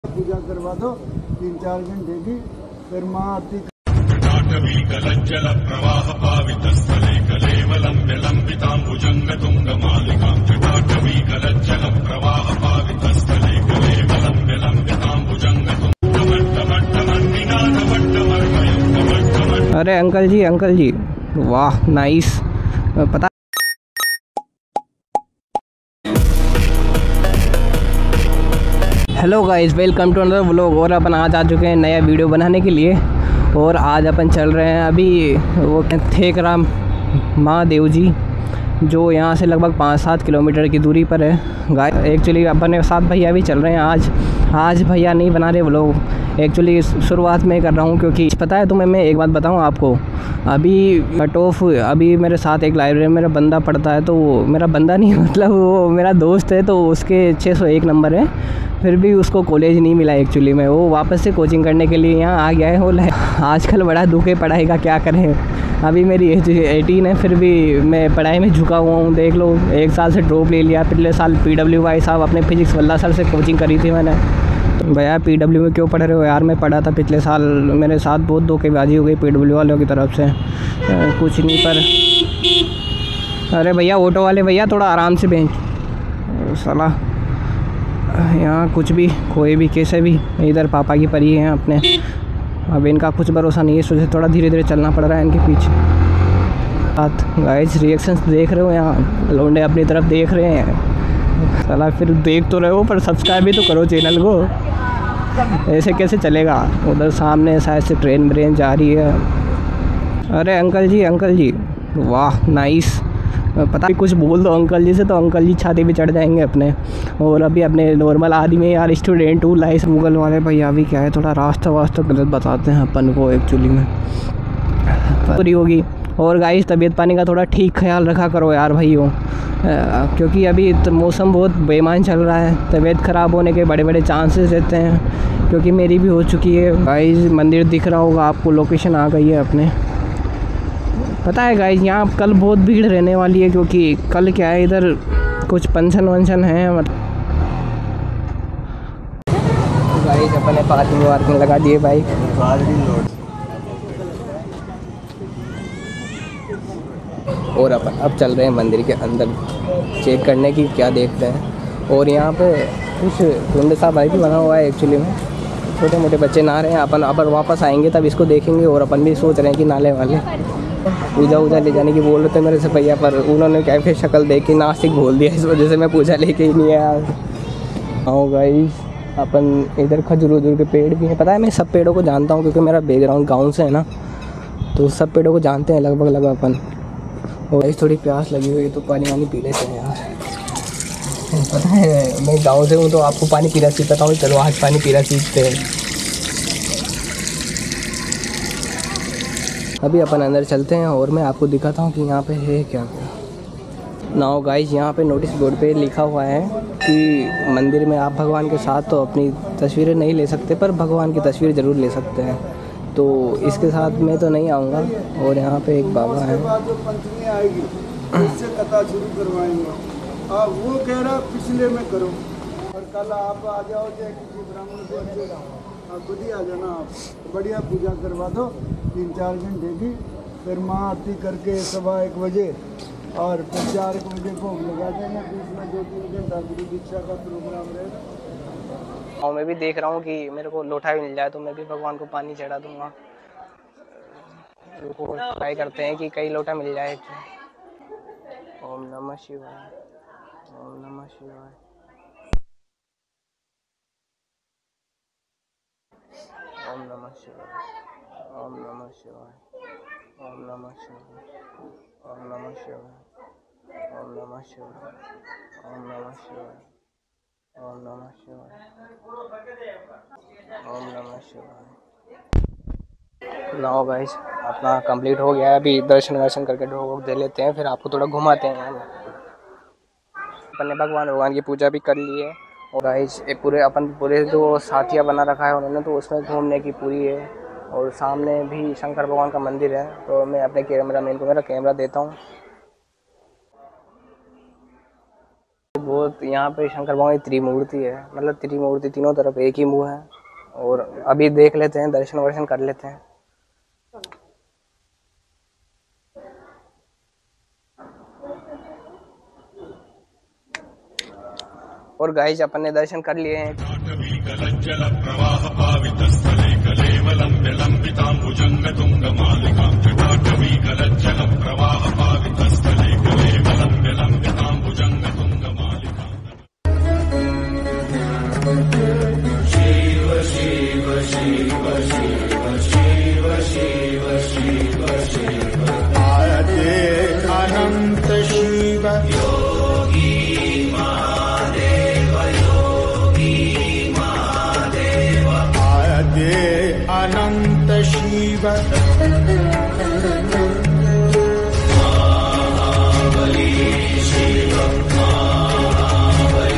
पूजा करवा दो 3-4 घंटे की, फिर माँ आरती जल प्रवाह पावित स्थले कलेवलम विलंबितांबुजंगतुंगमालिकां जटाटवी कलज्जल प्रवाह पावित स्थले कलेवलम विलंबितांबुजंगतुंगमट्टमट्टमन्निनादवट्टमर्मयुक्तमट्टमट्ट। अरे अंकल जी, वाह नाइस। पता hello guys, welcome to another vlog. और अपन आज आ चुके हैं नया वीडियो बनाने के लिए। और आज अपन चल रहे हैं अभी वो थेकरा महादेव जी, जो यहाँ से लगभग 5-7 किलोमीटर की दूरी पर है। गाइस एक्चुअली अपने साथ भैया भी चल रहे हैं आज भैया नहीं बना रहे व्लॉग। एक्चुअली शुरुआत में कर रहा हूँ क्योंकि पता है तुम्हें, मैं एक बात बताऊँ आपको, अभी मेरे साथ एक लाइब्रेरी में मेरा बंदा पढ़ता है। तो वो मेरा बंदा नहीं मतलब वो मेरा दोस्त है, तो उसके 601 नंबर है, फिर भी उसको कॉलेज नहीं मिला एक्चुअली में। वो वापस से कोचिंग करने के लिए यहाँ आ गया है। वो आजकल बड़ा दुख है पढ़ाई का, क्या करें। अभी मेरी एज 18 है, फिर भी मैं पढ़ाई में झुका हुआ हूँ। देख लो, 1 साल से ड्रॉप ले लिया। पिछले साल PWY साहब अपने फिजिक्स वाला सर से कोचिंग करी थी मैंने। भैया PW में क्यों पढ़ रहे हो यार? मैं पढ़ा था पिछले साल, मेरे साथ बहुत धोखेबाजी हो गई PW वालों की तरफ से। कुछ नहीं पर अरे भैया ऑटो वाले भैया, थोड़ा आराम से बेंच साला। यहाँ कुछ भी कोई भी कैसे भी, इधर पापा की परी हैं अपने। अब इनका कुछ भरोसा नहीं है, सोचे थोड़ा धीरे धीरे चलना पड़ रहा है इनके पीछे। गाइस रिएक्शंस देख रहे हो, यहाँ लौंडे अपनी तरफ देख रहे हैं साला। फिर देख तो रहे हो पर सब्सक्राइब भी तो करो चैनल को। ऐसे कैसे चलेगा? उधर सामने शायद से ट्रेन जा रही है। अरे अंकल जी, वाह नाइस। पता नहीं कुछ बोल दो अंकल जी से तो अंकल जी छाती पे चढ़ जाएंगे अपने। और अभी अपने नॉर्मल आदमी यार, स्टूडेंट हूँ लाइस। गूगल वाले भैया अभी क्या है, थोड़ा रास्ता गलत बताते हैं अपन को एक्चुअली में पूरी होगी। और गाइस तबीयत पानी का थोड़ा ठीक ख्याल रखा करो यार भाइयों, क्योंकि अभी तो मौसम बहुत बेईमान चल रहा है। तबीयत ख़राब होने के बड़े चांसेस रहते हैं, क्योंकि मेरी भी हो चुकी है। गाइस मंदिर दिख रहा होगा आपको, लोकेशन आ गई है अपने। पता है गाइस यहाँ कल बहुत भीड़ रहने वाली है, क्योंकि कल क्या है, इधर कुछ फंक्शन वंक्शन है। गाइस अपने पार्किंग लगा दिए बाइक। और अपन अब चल रहे हैं मंदिर के अंदर चेक करने की क्या देखते हैं। और यहाँ पे कुछ कुंड सा भाई भी बना हुआ है एक्चुअली में, छोटे मोटे बच्चे नहा रहे हैं। अपन वापस आएंगे तब इसको देखेंगे। और अपन भी सोच रहे हैं कि नाले वाले पूजा ले जाने की बोल रहे थे मेरे से भैया, पर उन्होंने कैफे शक्ल देख के नासिक बोल दिया, इस वजह से मैं पूजा लेके ही नहीं आया। आओ गाइस, अपन इधर खजूर के पेड़ भी हैं। पता है मैं सब पेड़ों को जानता हूँ, क्योंकि मेरा बैकग्राउंड गाँव से है ना, तो सब पेड़ों को जानते हैं लगभग अपन। और थोड़ी प्यास लगी हुई है तो पानी पी लेते हैं यार। पता है मैं गाँव से हूँ तो आपको पानी पीना सीखता हूँ। चलो आज पानी पीना सीखते हैं। अभी अपन अंदर चलते हैं और मैं आपको दिखाता हूँ कि यहाँ पे है क्या। नाउ गाइस यहाँ पे नोटिस बोर्ड पे लिखा हुआ है कि मंदिर में आप भगवान के साथ तो अपनी तस्वीरें नहीं ले सकते, पर भगवान की तस्वीर ज़रूर ले सकते हैं। तो इसके साथ मैं तो नहीं आऊँगा। और यहाँ पे एक बाबा है, जो पंचमी आएगी उससे कथा शुरू करवाएंगे। वो कह रहा पिछले में करो, और कल आप आ जाओ, चाहे किसी ब्राह्मण को अच्छे खुद ही आ जाना। आप बढ़िया पूजा करवा दो 3-4 घंटे की, फिर माँ आरती करके 1:15 बजे, और फिर 4 बजे भोग लगा देना। बीच में 2-3 घंटा गुरु दीक्षा का प्रोग्राम रहेगा। और मैं भी देख रहा हूँ कि मेरे को लोटा भी मिल जाए तो मैं भी भगवान को पानी चढ़ा दूँगा। ट्राई करते हैं कि कई लोटा मिल जाए। ओम नमः शिवाय, ओम नमः शिवाय, ओम नमः शिवाय, ओम नमः शिवाय, ओम नमः शिवाय, ओम नमः शिवाय, ओम नमः शिवाय, ओम नमः शिवाय, ओम नमः शिवाय, ओम नमः शिवाय। नाउ गाइस अपना कंप्लीट हो गया है। अभी दर्शन करके ढोक दे लेते हैं, फिर आपको थोड़ा घुमाते हैं। अपन ने भगवान की पूजा भी कर ली है। और गाइस पूरे जो साथिया बना रखा है उन्होंने, तो उसमें घूमने की पूरी है। और सामने भी शंकर भगवान का मंदिर है। तो मैं अपने कैमरामैन को मेरा कैमरा देता हूँ। वो यहाँ पे शंकर भगवान की त्रिमूर्ति है, मतलब त्रिमूर्ति तीनों तरफ एक ही मुंह है। और अभी देख लेते हैं, दर्शन वर्शन कर लेते हैं। और गाइस अपन ने दर्शन कर लिए हैं। जल प्रवाह पावितस्थले कलेवलं विलंबितांबुजंग तुंगमालिकां जटाटवी कलज्जल प्रवाह पावितस्थले कलेवलं विलंबितांबुजंग तुंगमालिकां। शिव शिव शिव शिव शिव शिव शिव शिव आदे अनंत शिव योगी महादेव योगी महादेव आदे अनंत शिव महाबली शिव महाबली।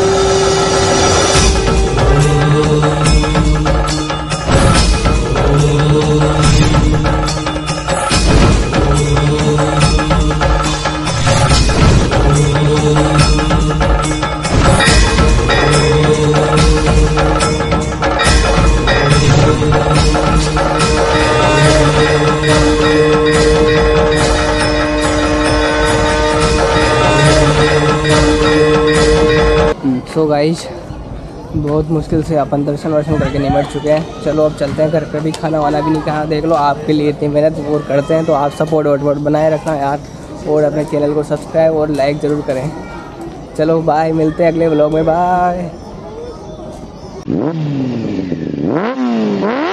सो गाइस बहुत मुश्किल से अपन दर्शन वर्शन करके निमट चुके हैं। चलो अब चलते हैं, घर पे भी खाना वाला भी नहीं कहा। देख लो आपके लिए इतनी मेहनत वो करते हैं, तो आप सपोर्ट वोट बनाए रखना यार, और अपने चैनल को सब्सक्राइब और लाइक ज़रूर करें। चलो बाय, मिलते हैं अगले व्लॉग में, बाय।